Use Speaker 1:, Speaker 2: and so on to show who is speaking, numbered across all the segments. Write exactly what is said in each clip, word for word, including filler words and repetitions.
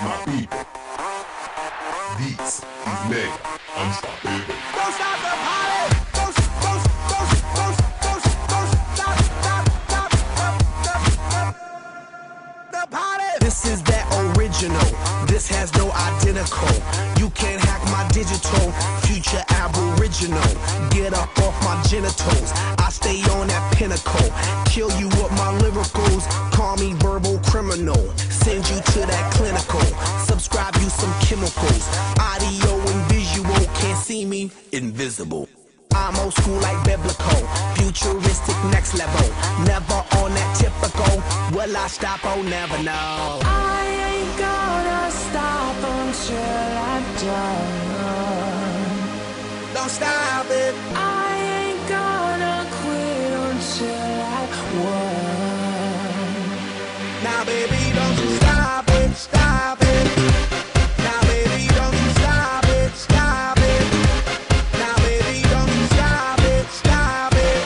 Speaker 1: my people. Beats, these mega, unstoppable.
Speaker 2: Don't stop the party. Don't, don't, don't, don't, don't, don't stop, stop, stop, stop, stop, stop the party. This is that original. This has no identical. You can't hack my digital. Future aboriginal. Get up off my genitals. I stay on that pinnacle. Kill you with my lyricals. Call me verbal criminal. Send you to that clinical. Subscribe you some chemicals. Audio and visual. Can't see me, invisible. I'm old school like biblical. Futuristic next level. Never on that typical. Will I stop? Oh, never know.
Speaker 3: I ain't gonna stop until I'm done.
Speaker 2: Don't stop it.
Speaker 3: I ain't gonna quit until I won.
Speaker 2: Now, baby, don't you stop it, stop it. Now, baby, don't you stop it, stop it. Now, baby, don't you stop it, stop it.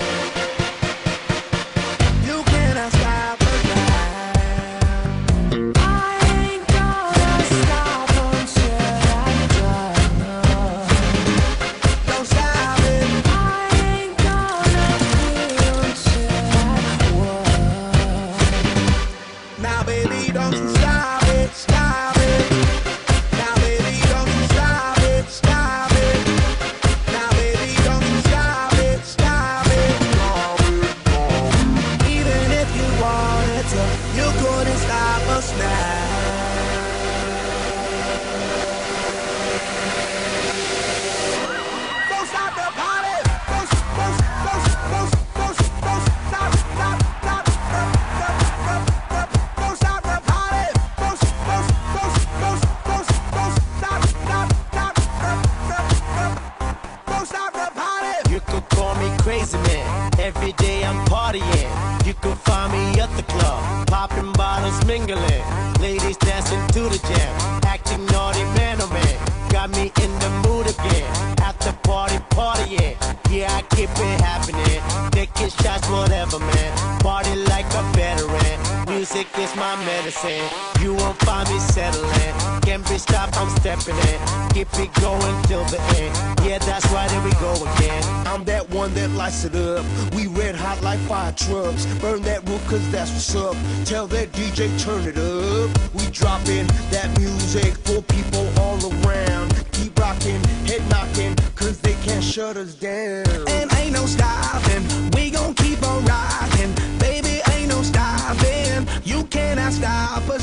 Speaker 2: You cannot stop the ride.
Speaker 3: I ain't gonna stop until I'm done.
Speaker 2: Don't stop it.
Speaker 3: I ain't gonna quit until I won.
Speaker 2: Now, baby, don't you stop it, stop it. Now, baby, don't you stop it, stop it. Now, baby, don't you stop it, stop it. Even if you wanted to, you couldn't stop us now. Don't stop the party. Don't, don't, don't, don't, don't, don't stop, stop, stop, stop, stop, stop, stop. Don't stop the party. Don't, don't, don't, don't, don't, don't stop, stop, stop, stop, stop, stop. Don't stop the party.
Speaker 4: You could call me crazy man. Every day I'm partying. You can find me at the club, popping bottles, mingling. Ladies dancing to the jam, acting naughty, man oh man. Got me in the mood again. At the party, partying. Yeah, I keep it happening. Taking shots, whatever, man. Party like a veteran. Music is my medicine. You won't find me settling. Can't be stopped, I'm stepping in. Keep it going till the end. Yeah, that's right, here we go again.
Speaker 2: I'm that one that lights it up. We red hot like fire trucks. Burn that roof cause that's what's up. Tell that D J turn it up. We dropping that music for people all around. Keep rocking, head knocking, cause they can't shut us down. And ain't no stopping, we gon' keep on rocking. Baby, ain't no stopping, you cannot stop us